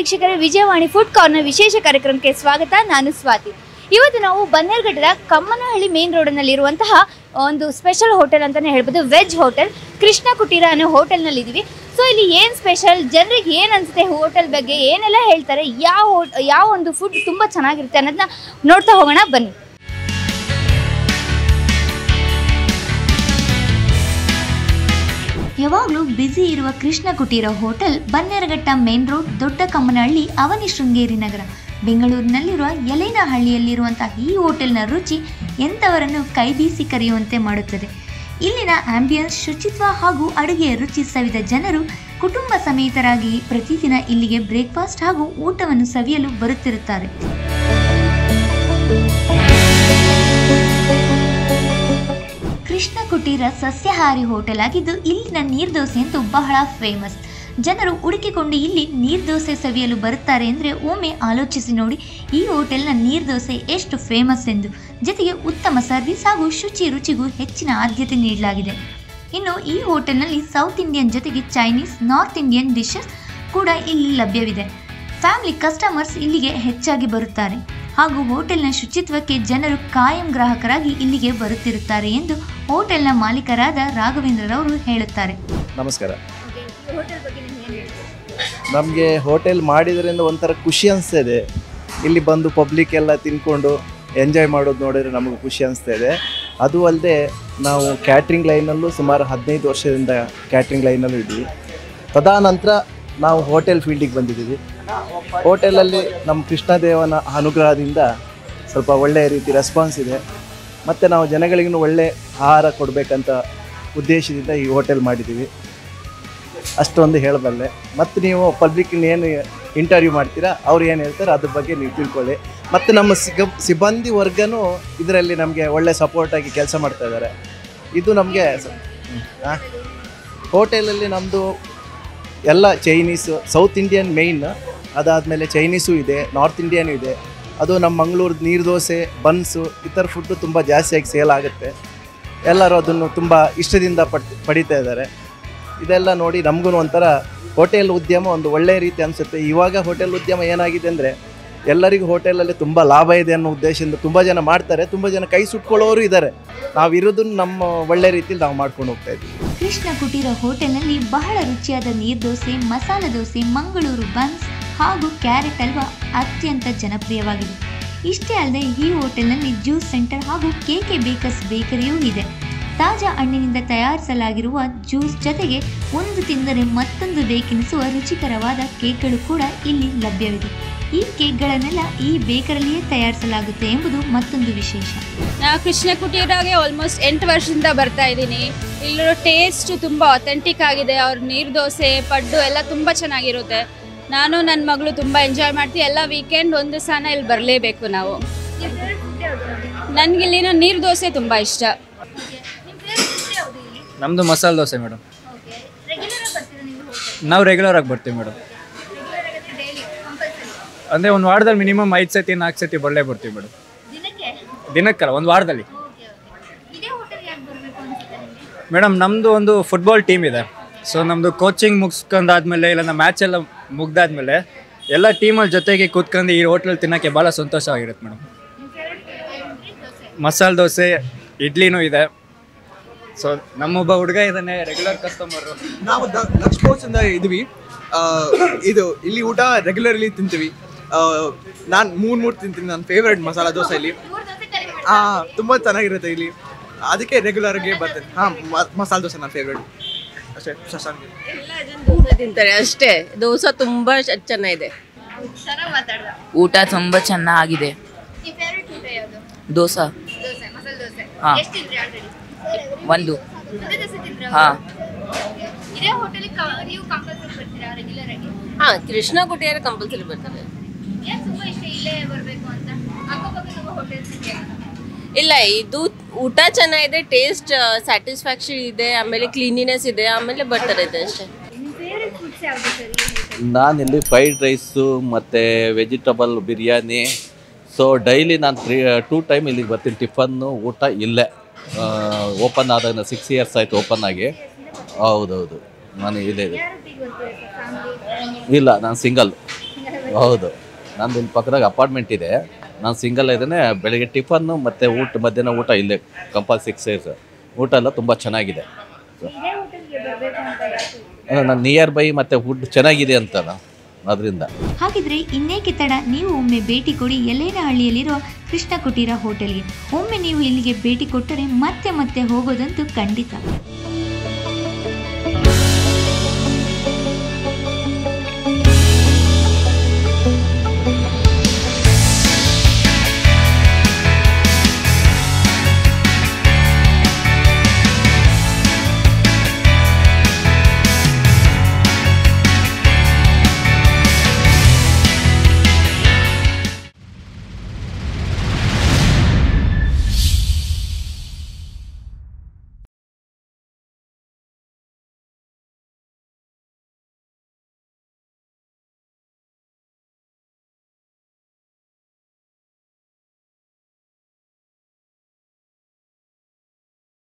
ವೀಕ್ಷಕರೇ, Vijayavani food corner ವಿಶೇಷ ಕಾರ್ಯಕ್ರಮಕ್ಕೆ ಸ್ವಾಗತ. ನಾನು ಸ್ವಾತಿ. ಇವತ್ತು ನಾವು ಬನ್ನೇರುಘಟ್ಟದ ಕಮ್ಮನಹಳ್ಳಿ ಮೇನ್ ರೋಡ್ನಲ್ಲಿರುವಂತಹ ಒಂದು ಸ್ಪೆಷಲ್ ಹೋಟೆಲ್ ಅಂತಲೇ ಹೇಳ್ಬೋದು, ವೆಜ್ ಹೋಟೆಲ್ ಕೃಷ್ಣ ಕುಟೀರ ಅನ್ನೋ ಹೋಟೆಲ್ನಲ್ಲಿ ಇದ್ದೀವಿ. ಸೊ ಇಲ್ಲಿ ಏನು ಸ್ಪೆಷಲ್, ಜನರಿಗೆ ಏನು ಅನಿಸುತ್ತೆ ಹೋಟೆಲ್ ಬಗ್ಗೆ, ಏನೆಲ್ಲ ಹೇಳ್ತಾರೆ, ಯಾವ ಒಂದು ಫುಡ್ ತುಂಬ ಚೆನ್ನಾಗಿರುತ್ತೆ ಅನ್ನೋದನ್ನ ನೋಡ್ತಾ ಹೋಗೋಣ ಬನ್ನಿ. ಯಾವಾಗಲೂ ಬ್ಯುಸಿ ಇರುವ Krishna Kuteera hotel Bannerghatta main road, Dodda Kammanahalli, ಅವನಿ ಶೃಂಗೇರಿ ನಗರ, ಬೆಂಗಳೂರಿನಲ್ಲಿರುವ ಯಲೇನಹಳ್ಳಿಯಲ್ಲಿರುವಂತಹ ಈ ಹೋಟೆಲ್ನ ರುಚಿ ಎಂಥವರನ್ನು ಕೈ ಬೀಸಿ ಕರೆಯುವಂತೆ ಮಾಡುತ್ತದೆ. ಇಲ್ಲಿನ ಆಂಬಿಯನ್ಸ್, ಶುಚಿತ್ವ ಹಾಗೂ ಅಡುಗೆಯ ರುಚಿ ಸವಿದ ಜನರು ಕುಟುಂಬ ಸಮೇತರಾಗಿ ಪ್ರತಿದಿನ ಇಲ್ಲಿಗೆ ಬ್ರೇಕ್ಫಾಸ್ಟ್ ಹಾಗೂ ಊಟವನ್ನು ಸವಿಯಲು ಬರುತ್ತಿರುತ್ತಾರೆ. ಕೃಷ್ಣ ಕುಟೀರ ಸಸ್ಯಾಹಾರಿ ಹೋಟೆಲ್ ಆಗಿದ್ದು ಇಲ್ಲಿನ ನೀರ್ದೋಸೆ ಅಂತೂ ಬಹಳ ಫೇಮಸ್. ಜನರು ಹುಡುಕಿಕೊಂಡು ಇಲ್ಲಿ ನೀರ್ದೋಸೆ ಸವಿಯಲು ಬರುತ್ತಾರೆ ಅಂದರೆ ಒಮ್ಮೆ ಆಲೋಚಿಸಿ ನೋಡಿ ಈ ಹೋಟೆಲ್ನ ನೀರ್ದೋಸೆ ಎಷ್ಟು ಫೇಮಸ್ ಎಂದು. ಜೊತೆಗೆ ಉತ್ತಮ ಸರ್ವಿಸ್ ಹಾಗೂ ರುಚಿಗೂ ಹೆಚ್ಚಿನ ಆದ್ಯತೆ ನೀಡಲಾಗಿದೆ. ಇನ್ನು ಈ ಹೋಟೆಲ್ನಲ್ಲಿ ಸೌತ್ ಇಂಡಿಯನ್ ಜೊತೆಗೆ ಚೈನೀಸ್, ನಾರ್ತ್ ಇಂಡಿಯನ್ ಡಿಶಸ್ ಕೂಡ ಇಲ್ಲಿ ಲಭ್ಯವಿದೆ. ಫ್ಯಾಮಿಲಿ ಕಸ್ಟಮರ್ಸ್ ಇಲ್ಲಿಗೆ ಹೆಚ್ಚಾಗಿ ಬರುತ್ತಾರೆ ಹಾಗೂ ಹೋಟೆಲ್ನ ಶುಚಿತ್ವಕ್ಕೆ ಜನರು ಕಾಯಂ ಗ್ರಾಹಕರಾಗಿ ಇಲ್ಲಿಗೆ ಬರುತ್ತಿರುತ್ತಾರೆ ಎಂದು ಹೋಟೆಲ್ನ ಮಾಲೀಕರಾದ ರಾಘವೇಂದ್ರರವರು ಹೇಳುತ್ತಾರೆ. ನಮಸ್ಕಾರ. ನಮಗೆ ಹೋಟೆಲ್ ಮಾಡಿದ್ರಿಂದ ಒಂಥರ ಖುಷಿ ಅನಿಸ್ತಾ. ಇಲ್ಲಿ ಬಂದು ಪಬ್ಲಿಕ್ ಎಲ್ಲ ತಿನ್ಕೊಂಡು ಎಂಜಾಯ್ ಮಾಡೋದು ನೋಡಿದ್ರೆ ನಮಗೆ ಖುಷಿ ಅನಿಸ್ತಾ ಇದೆ. ಅದು ಅಲ್ಲದೆ ನಾವು ಕ್ಯಾಟ್ರಿಂಗ್ ಲೈನಲ್ಲೂ ಸುಮಾರು 15 ವರ್ಷದಿಂದ ಕ್ಯಾಟ್ರಿಂಗ್ ಲೈನಲ್ಲೂ ಇದ್ದೀವಿ. ತದನಂತರ ನಾವು ಹೋಟೆಲ್ ಫೀಲ್ಡಿಗೆ ಬಂದಿದ್ದೀವಿ. ಹೋಟೆಲಲ್ಲಿ ನಮ್ಮ ಕೃಷ್ಣದೇವನ ಅನುಗ್ರಹದಿಂದ ಸ್ವಲ್ಪ ಒಳ್ಳೆಯ ರೀತಿ ರೆಸ್ಪಾನ್ಸ್ ಇದೆ. ಮತ್ತು ನಾವು ಜನಗಳಿಗೂ ಒಳ್ಳೆಯ ಆಹಾರ ಕೊಡಬೇಕಂತ ಉದ್ದೇಶದಿಂದ ಈ ಹೋಟೆಲ್ ಮಾಡಿದ್ದೀವಿ. ಅಷ್ಟೊಂದು ಹೇಳಬಲ್ಲೆ. ಮತ್ತು ನೀವು ಪಬ್ಲಿಕ್ನ ಏನು ಇಂಟರ್ವ್ಯೂ ಮಾಡ್ತೀರಾ, ಅವ್ರು ಏನು ಹೇಳ್ತಾರೆ ಅದ್ರ ಬಗ್ಗೆ ನೀವು ತಿಳ್ಕೊಳ್ಳಿ. ಮತ್ತು ನಮ್ಮ ಸಿಬ್ಬಂದಿ ವರ್ಗನೂ ಇದರಲ್ಲಿ ನಮಗೆ ಒಳ್ಳೆ ಸಪೋರ್ಟಾಗಿ ಕೆಲಸ ಮಾಡ್ತಾಯಿದ್ದಾರೆ. ಇದು ನಮಗೆ ಹೋಟೆಲಲ್ಲಿ ನಮ್ಮದು ಎಲ್ಲ ಚೈನೀಸು, ಸೌತ್ ಇಂಡಿಯನ್ ಮೇಯ್ನ್, ಅದಾದಮೇಲೆ ಚೈನೀಸು ಇದೆ, ನಾರ್ತ್ ಇಂಡಿಯನ್ ಇದೆ. ಅದು ನಮ್ಮ ಮಂಗಳೂರು ನೀರ್ದೋಸೆ, ಬನ್ಸು, ಈ ಥರ ಫುಡ್ಡು ತುಂಬ ಜಾಸ್ತಿಯಾಗಿ ಸೇಲ್ ಆಗುತ್ತೆ. ಎಲ್ಲರೂ ಅದನ್ನು ತುಂಬ ಇಷ್ಟದಿಂದ ಪಡಿತಾ ಇದ್ದಾರೆ. ಇದೆಲ್ಲ ನೋಡಿ ನಮಗೂ ಒಂಥರ ಹೋಟೆಲ್ ಉದ್ಯಮ ಒಂದು ಒಳ್ಳೆಯ ರೀತಿ ಅನಿಸುತ್ತೆ. ಇವಾಗ ಹೋಟೆಲ್ ಉದ್ಯಮ ಏನಾಗಿದೆ ಅಂದರೆ ಎಲ್ಲರಿಗೂ ಹೋಟೆಲಲ್ಲಿ ತುಂಬ ಲಾಭ ಇದೆ ಅನ್ನೋ ಉದ್ದೇಶದಿಂದ ತುಂಬ ಜನ ಮಾಡ್ತಾರೆ, ತುಂಬ ಜನ ಕೈ ಸುಟ್ಕೊಳ್ಳೋರು ಇದ್ದಾರೆ. ನಾವಿರೋದನ್ನು ನಮ್ಮ ಒಳ್ಳೆ ರೀತಿಯಲ್ಲಿ ನಾವು ಮಾಡ್ಕೊಂಡು ಹೋಗ್ತಾ ಇದ್ದೀವಿ. ಕೃಷ್ಣ ಕುಟೀರ ಹೋಟೆಲ್ನಲ್ಲಿ ಬಹಳ ರುಚಿಯಾದ ನೀರ್ದೋಸೆ, ಮಸಾಲೆ ದೋಸೆ, ಮಂಗಳೂರು ಬನ್ಸ್ ಹಾಗೂ ಕ್ಯಾರೆಟ್ ಹಲ್ವಾ ಅತ್ಯಂತ ಜನಪ್ರಿಯವಾಗಿದೆ. ಇಷ್ಟೇ ಅಲ್ಲದೆ ಈ ಹೋಟೆಲ್ನಲ್ಲಿ ಜ್ಯೂಸ್ ಸೆಂಟರ್ ಹಾಗೂ KK ಬೇಕರ್ಸ್ ಬೇಕರಿಯೂ ಇದೆ. ತಾಜಾ ಹಣ್ಣಿನಿಂದ ತಯಾರಿಸಲಾಗಿರುವ ಜ್ಯೂಸ್ ಜೊತೆಗೆ ಒಂದು ತಿಂದರೆ ಮತ್ತೊಂದು ಬೇಕೆನಿಸುವ ರುಚಿಕರವಾದ ಕೇಕ್ಗಳು ಕೂಡ ಇಲ್ಲಿ ಲಭ್ಯವಿದೆ. ಈ ಕೇಕ್ಗಳನ್ನೆಲ್ಲ ಈ ಬೇಕರಿಯಲ್ಲಿಯೇ ತಯಾರಿಸಲಾಗುತ್ತೆ ಎಂಬುದು ಮತ್ತೊಂದು ವಿಶೇಷ. ನಾವು ಕೃಷ್ಣ ಕುಟೀರಾಗೆ ಆಲ್ಮೋಸ್ಟ್ 8 ವರ್ಷದಿಂದ ಬರ್ತಾ ಇದ್ದೀನಿ. ಇಲ್ಲಿರೋ ಟೇಸ್ಟ್ ತುಂಬ ಅಥೆಂಟಿಕ್ ಆಗಿದೆ. ಅವ್ರ ನೀರು ದೋಸೆ, ಪಡ್ಡು ಎಲ್ಲ ತುಂಬ ಚೆನ್ನಾಗಿರುತ್ತೆ. ನಾನು ನನ್ನ ಮಗಳು ತುಂಬ ಎಂಜಾಯ್ ಮಾಡ್ತೀವಿ. ಎಲ್ಲ ವೀಕೆಂಡ್ ಒಂದು ಸಲ ಇಲ್ಲಿ ಬರಲೇಬೇಕು ನಾವು. ನನಗಿಲ್ಲಿನ ನೀರು ದೋಸೆ ತುಂಬ ಇಷ್ಟ. ನಮ್ಮದು ಮಸಾಲೆ ದೋಸೆ ಮೇಡಮ್. ನಾವು ರೆಗ್ಯುಲರ್ ಆಗಿ ಬರ್ತೀವಿ ಮೇಡಮ್. ಅಂದರೆ ಒಂದು ವಾರದಲ್ಲಿ ಮಿನಿಮಮ್ 5 ಸತಿ 4 ಸತಿ ಬರಲೇ ಬರ್ತೀವಿ ಮೇಡಮ್. ದಿನಕ್ಕಲ್ಲ, ಒಂದು ವಾರದಲ್ಲಿ. ಮೇಡಮ್ ನಮ್ಮದು ಒಂದು ಫುಟ್ಬಾಲ್ ಟೀಮ್ ಇದೆ. ಸೊ ನಮ್ಮದು ಕೋಚಿಂಗ್ ಮುಗಿಸ್ಕೊಂಡಾದ್ಮೇಲೆ ಇಲ್ಲ ನಮ್ಮ ಮ್ಯಾಚ್ ಎಲ್ಲ ಮುಗ್ದಾದ್ಮೇಲೆ ಎಲ್ಲ ಟೀಮಲ್ಲಿ ಜೊತೆಗೆ ಕೂತ್ಕೊಂಡು ಈ ಹೋಟ್ಲಲ್ಲಿ ತಿನ್ನೋಕ್ಕೆ ಭಾಳ ಸಂತೋಷವಾಗಿರುತ್ತೆ ಮೇಡಮ್. ಮಸಾಲೆ ದೋಸೆ, ಇಡ್ಲಿನೂ ಇದೆ. ಸೊ ನಮ್ಮೊಬ್ಬ ಹುಡುಗ ಇದ್ದಾನೆ, ರೆಗ್ಯುಲರ್ ಕಸ್ಟಮರು. ನಾವು ಲಕ್ಷ್ಮೋತ್ಸವದಿಂದ ಇದ್ವಿ. ಇದು ಇಲ್ಲಿ ಊಟ ರೆಗ್ಯುಲರ್ಲಿ ತಿಂತೀವಿ. ನಾನು ಮೂರು ತಿಂತೀನಿ. ನನ್ನ ಫೇವ್ರೆಟ್ ಮಸಾಲ ದೋಸೆ ಇಲ್ಲಿ ತುಂಬ ಚೆನ್ನಾಗಿರುತ್ತೆ ಇಲ್ಲಿ, ಅದಕ್ಕೆ ರೆಗ್ಯುಲರ್ಗೆ ಬರ್ತೇನೆ. ಮಸಾಲೆ ದೋಸೆ ನನ್ನ ಫೇವ್ರೆಟ್ ಅಷ್ಟೇ. ಎಲ್ಲ ಜನ ದೋಸೆ ತಿಂತಾರೆ ಅಷ್ಟೇ. ದೋಸೆ ತುಂಬ ಚೆನ್ನಾಗಿದೆ. ಊಟ ತುಂಬ ಚೆನ್ನಾಗಿದೆ. ದೋಸೆ ಹಾಂ, ಒಂದು ಹಾಂ. ಹಾಂ, ಕೃಷ್ಣ ಕುಟೀರ ಕಂಪಲ್ಸರಿ ಬರ್ತಾರೆ. ಇಲ್ಲ, ಇದು ಊಟ ಚೆನ್ನಾಗಿದೆ, ಟೇಸ್ಟ್ ಸ್ಯಾಟಿಸ್ಫ್ಯಾಕ್ಷನ್ ಇದೆ, ಆಮೇಲೆ ಕ್ಲೀನಿನೆಸ್ ಇದೆ, ಆಮೇಲೆ ಬರ್ತಾರೆ ಇದೆ ಅಷ್ಟೇ. ನಾನಿಲ್ಲಿ ಫ್ರೈಡ್ ರೈಸು ಮತ್ತು ವೆಜಿಟಬಲ್ ಬಿರಿಯಾನಿ. ಸೊ ಡೈಲಿ ನಾನು 2 ಟೈಮ್ ಇಲ್ಲಿಗೆ ಬರ್ತೀನಿ. ಟಿಫನ್ನು, ಊಟ ಇಲ್ಲೇ. ಓಪನ್ ಆದಾಗ 6 ಇಯರ್ಸ್ ಆಯಿತು ಓಪನ್ ಆಗಿ. ಹೌದೌದು, ನಾನು ಇಲ್ಲೇ ಇದೆ. ಇಲ್ಲ, ನಾನು ಸಿಂಗಲ್. ಹೌದು, ನಂದು ಇಲ್ಲಿ ಪಕ್ಕದಾಗ ಅಪಾರ್ಟ್ಮೆಂಟ್ ಇದೆ. ನಾನು ಸಿಂಗಲ್ ಇದ್ದೇನೆ. ಬೆಳಿಗ್ಗೆ ಟಿಫನ್ನು ಮತ್ತು ಮಧ್ಯಾಹ್ನ ಊಟ ಇಲ್ಲೇ ಕಂಪಲ್ 6 ಇಯರ್ಸ್. ಊಟ ಎಲ್ಲ ತುಂಬ ಚೆನ್ನಾಗಿದೆ. ನಾನು ನಿಯರ್ ಬೈ ಮತ್ತು ಫುಡ್ ಚೆನ್ನಾಗಿದೆ ಅಂತಲ್ಲ, ಅದರಿಂದ. ಹಾಗಿದ್ರೆ ಇನ್ನೇಕೆ ತಡ, ನೀವು ಒಮ್ಮೆ ಭೇಟಿ ಕೊಡಿ ಯಲ್ಲೇನಹಳ್ಳಿಯಲ್ಲಿರುವ ಕೃಷ್ಣ ಕುಟೀರ ಹೋಟೆಲ್ಗೆ. ಒಮ್ಮೆ ನೀವು ಇಲ್ಲಿಗೆ ಭೇಟಿ ಕೊಟ್ಟರೆ ಮತ್ತೆ ಮತ್ತೆ ಹೋಗೋದಂತೂ ಖಂಡಿತ.